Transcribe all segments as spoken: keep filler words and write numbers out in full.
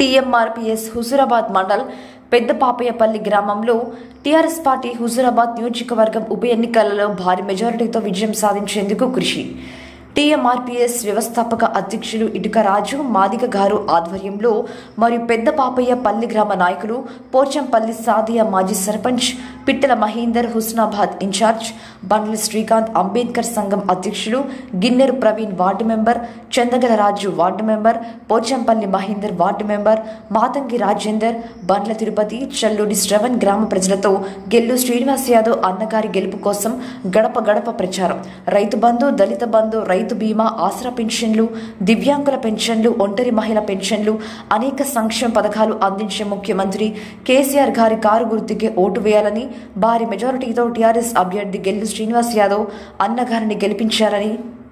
TMRPS Huzurabad mandal Peddapapayyapalli గ్రామంలో TRS party Huzurabad నియోజకవర్గం ఉప ఎన్నికలలో భారీ మెజారిటీతో విజయం సాధించేందుకు కృషి. టీఎంఆర్పీఎస్ వ్యవస్థాపక అధ్యక్షులు ఇటుక రాజు మాదిగ గారు ఆధ్వర్యంలో మరియు పెద్దపాపయ్యపల్లి గ్రామ నాయకులు పోచంపల్లి సాదియా మాజీ సర్పంచ్ పిట్టల మహేందర్ హుస్నాబాద్ ఇన్ఛార్జ్ బండ్ల శ్రీకాంత్ అంబేద్కర్ సంఘం అధ్యక్షులు Ginneru Praveen ward member Chandagala Raju ward member Pochampally Mahender ward member Mathangi Rajender Bandla Tirupathi Challudi Shravan గ్రామ ప్రజలతో గెల్లు శ్రీనివాస్ యాదవ్ అన్నగారి గెలుపు కోసం గడప గడప ప్రచారం. రైతు బంధు, దళిత బంధు, రైతు బీమా, ఆసరా పెన్షన్లు, దివ్యాంగుల పెన్షన్లు, ఒంటరి మహిళ పెన్షన్లు, అనేక సంక్షేమ పథకాలు అందించే ముఖ్యమంత్రి కేసీఆర్ గారి కారు గుర్తుకే ఓటు వేయాలని భారీ మెజారిటీతో టీఆర్ఎస్ అభ్యర్థి గెల్లు శ్రీనివాస్ యాదవ్ అన్నగారిని గెలిపించారని,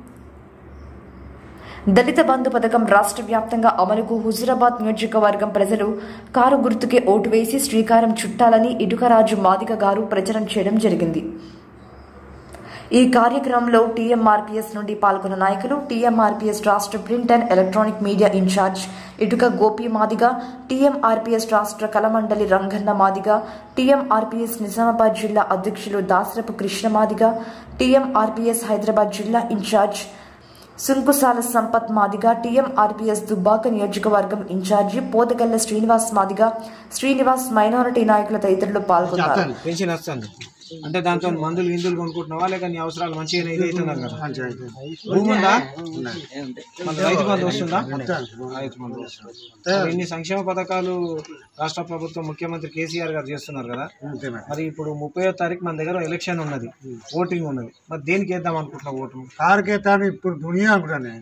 దళిత బంధు పథకం రాష్ట్ర వ్యాప్తంగా అమలుకు హుజూరాబాద్ నియోజకవర్గం ప్రజలు కారు గుర్తుకే ఓటు వేసి శ్రీకారం చుట్టాలని ఇటుకరాజు మాదిగ గారు ప్రచారం చేయడం జరిగింది. ఈ కార్యక్రమంలో టీఎంఆర్పీఎస్ నుండి పాల్గొన్న నాయకులు టీఎంఆర్పీఎస్ రాష్ట్ర print and electronic media incharge Ituka Gopi Madiga, TMRPS రాష్ట్ర కళమండలి రంగన్న మాదిగ, టీఎంఆర్పీఎస్ నిజామాబాద్ జిల్లా అధ్యక్షులు దాసరపు కృష్ణ మాదిగ, టీఎంఆర్పీఎస్ హైదరాబాద్ జిల్లా ఇన్ఛార్జ్ సుంకుసాల సంపత్ మాదిగ, టీఎంఆర్పీఎస్ దుబ్బాక నియోజకవర్గం ఇన్ఛార్జి పోతగల్ల శ్రీనివాస్ మాదిగ, శ్రీనివాస్ మైనారిటీ నాయకుల తదితరులు పాల్గొన్నారు. అంటే దాంతో మందులు గిందులు కొనుక్కుంటున్నావా లేక నీ అవసరాలు మంచిగా అవుతున్నారు కదా? భూమి ఉందా? రైతు బంధు వస్తుందా? రైతు బంధు వస్తుంది. ఇన్ని సంక్షేమ పథకాలు రాష్ట్ర ప్రభుత్వం ముఖ్యమంత్రి కేసీఆర్ గారు చేస్తున్నారు కదా. మరి ఇప్పుడు ముప్పయో తారీఖు మన దగ్గర ఎలక్షన్ ఉన్నది, ఓటింగ్ ఉన్నది. మరి దేనికి వేద్దాం అనుకుంటున్నావు ఓటు? కారుకేతాను ఇప్పుడు దునియా అనుకుంటాను.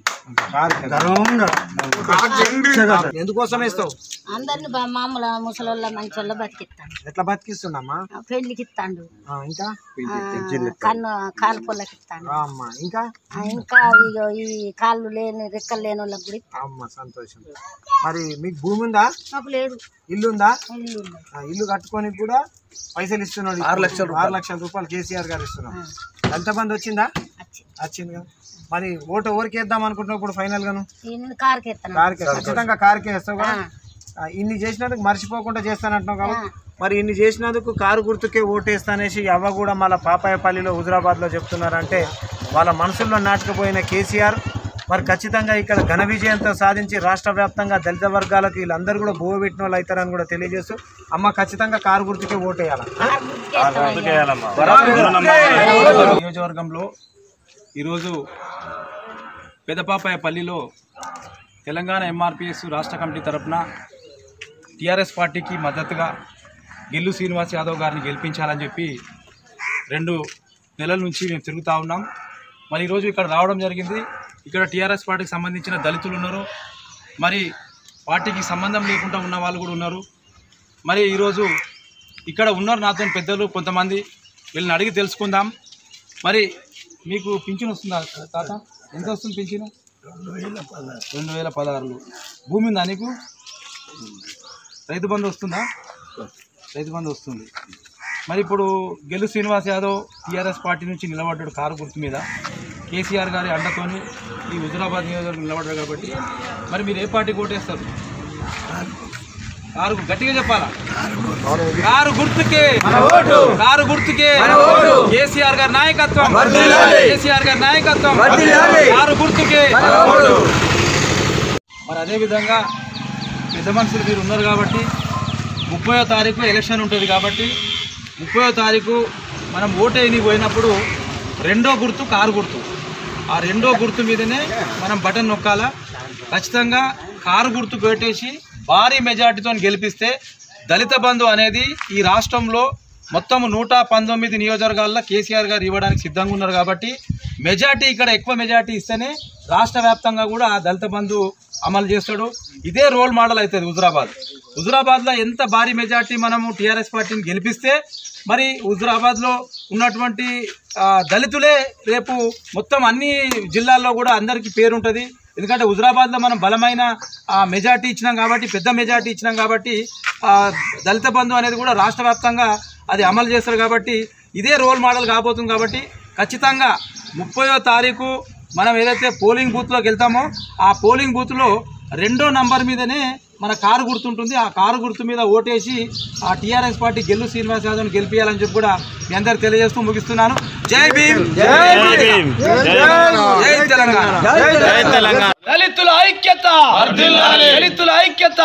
ఎందుకోసం వేస్తావు? అందరిని మామూలు ముసలోళ్ళ మంచోళ్ళ బతికిస్తాను. ఎట్లా బతికిస్తున్నామ్మా? పెళ్లికి ఇస్తాడు, ఇంకా కన్ను కాలు పొలకి ఇస్తాను, ఇంకా ఇంకా ఈ కాళ్ళు లేని రెక్కలు లేని వాళ్ళకి కూడా ఇస్తాను. అమ్మ సంతోషం. మరి మీకు భూమి ఉందా? నాకు లేదు. ఇల్లు ఉందా? ఇల్లు ఇల్లు కట్టుకొని కూడా పైసలు ఇస్తున్నాడు. ఆరు లక్షలు ఆరు లక్షల రూపాయలు కేసీఆర్ గారు ఇస్తున్నాడు. ఎంత మంది వచ్చిందా? వచ్చింది కదా. మరి ఓటు ఎవరికి వేద్దాం అనుకుంటున్నావు ఇప్పుడు ఫైనల్ గాను? కారుకే ఖచ్చితంగా కారుకే వేస్తావు కదా. ఇన్ని చేసినందుకు మర్చిపోకుండా చేస్తానంటున్నావు కాబట్టి మరి ఇన్ని చేసినందుకు కారు గుర్తుకే ఓటేస్తానేసి అవ్వ కూడా మళ్ళీ పాపాయపల్లిలో హుజూరాబాద్లో చెప్తున్నారంటే వాళ్ళ మనసుల్లో నాటుకుపోయిన కేసీఆర్ మరి ఖచ్చితంగా ఇక్కడ ఘన విజయంతో సాధించి రాష్ట్ర వ్యాప్తంగా దళిత వర్గాలకు వీళ్ళందరూ కూడా బోవ పెట్టిన వాళ్ళు అవుతారని కూడా తెలియజేస్తూ అమ్మ ఖచ్చితంగా కారు గుర్తుకే ఓటేయాలి. నియోజకవర్గంలో ఈరోజు పెదపాపాయపల్లిలో తెలంగాణ ఎంఆర్పీఎస్ రాష్ట్ర కమిటీ తరఫున టీఆర్ఎస్ పార్టీకి మద్దతుగా గెల్లు శ్రీనివాస్ యాదవ్ గారిని గెలిపించాలని చెప్పి రెండు నెలల నుంచి మేము తిరుగుతూ ఉన్నాం. మరి ఈరోజు ఇక్కడ రావడం జరిగింది. ఇక్కడ టీఆర్ఎస్ పార్టీకి సంబంధించిన దళితులు ఉన్నారు, మరి పార్టీకి సంబంధం లేకుండా ఉన్న వాళ్ళు కూడా ఉన్నారు. మరి ఈరోజు ఇక్కడ ఉన్నారు నాతో పెద్దలు కొంతమంది, వీళ్ళని అడిగి తెలుసుకుందాం. మరి మీకు పింఛన్ వస్తుందా తాత? ఎంత వస్తుంది పింఛను? రెండు వేల పదహారులు. భూమి ఉందా నీకు? రైతు బంధు వస్తుందా? రైతు బంధు వస్తుంది. మరి ఇప్పుడు గెల్లు శ్రీనివాస్ యాదవ్ టీఆర్ఎస్ పార్టీ నుంచి నిలబడ్డాడు కారు గుర్తు మీద, కేసీఆర్ గారి అండతోని ఈ హుజూరాబాద్ నియోజకవర్గం నిలబడ్డాడు కాబట్టి మరి మీరు ఏ పార్టీకి ఓటేస్తారు? కారు గట్టిగా చెప్పాలా? కారు గుర్తుకే, కారు గుర్తుకే, కేసీఆర్ గారి నాయకత్వం, కేసీఆర్ గారి నాయకత్వం, కారు గుర్తుకే. మరి అదేవిధంగా పెద్ద మనుషులు మీరు ఉన్నారు కాబట్టి ముప్పయో తారీఖు ఎలక్షన్ ఉంటుంది కాబట్టి ముప్పయో తారీఖు మనం ఓటేని పోయినప్పుడు రెండో గుర్తు కారు గుర్తు, ఆ రెండో గుర్తు మీదనే మనం బటన్ నొక్కాలా. ఖచ్చితంగా కారు గుర్తు పెట్టేసి భారీ మెజార్టీతో గెలిపిస్తే దళిత బంధు అనేది ఈ రాష్ట్రంలో మొత్తం నూట పంతొమ్మిది నియోజకవర్గాల్లో కేసీఆర్ గారు ఇవ్వడానికి సిద్ధంగా ఉన్నారు కాబట్టి మెజార్టీ ఇక్కడ ఎక్కువ మెజార్టీ ఇస్తేనే రాష్ట్ర వ్యాప్తంగా కూడా ఆ దళిత బంధు అమలు చేస్తాడు. ఇదే రోల్ మోడల్ అవుతుంది హుజూరాబాద్. హుజూరాబాద్లో ఎంత భారీ మెజార్టీ మనము టీఆర్ఎస్ పార్టీని గెలిపిస్తే మరి హుజూరాబాద్లో ఉన్నటువంటి దళితులే రేపు మొత్తం అన్ని జిల్లాల్లో కూడా అందరికీ పేరుంటుంది. ఎందుకంటే హుజూరాబాద్లో మనం బలమైన మెజార్టీ ఇచ్చినాం కాబట్టి, పెద్ద మెజార్టీ ఇచ్చినాం కాబట్టి దళిత బంధు అనేది కూడా రాష్ట్ర వ్యాప్తంగా అది అమలు చేస్తారు కాబట్టి ఇదే రోల్ మోడల్ కాబోతుంది. కాబట్టి ఖచ్చితంగా ముప్పయో తారీఖు మనం ఏదైతే పోలింగ్ బూత్లోకి వెళ్తామో ఆ పోలింగ్ బూత్లో రెండో నంబర్ మీదనే మన కారు గుర్తుంటుంది, ఆ కారు గుర్తు మీద ఓటేసి ఆ టీఆర్ఎస్ పార్టీ గెల్లు శ్రీనివాస్ యాదవ్ని గెలిపియాలని చెప్పి కూడా మీ అందరికి తెలియజేస్తూ ముగిస్తున్నాను. జై భీమ్, జై భీమ్, జై తెలంగాణ, జై తెలంగాణ. దళితుల ఐక్యత, దళితుల ఐక్యత,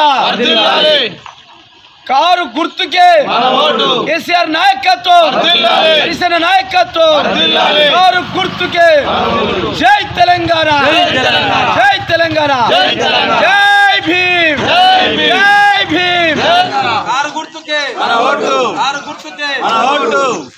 కారు గుర్తుకే కేసీఆర్ నాయకత్వం, హరిసేన నాయకత్వం, కారు గుర్తుకే. జై తెలంగాణ, జై తెలంగాణ, జై భీమ్, జై భీమ్. కారు గుర్తుకే, కారు గుర్తుకే.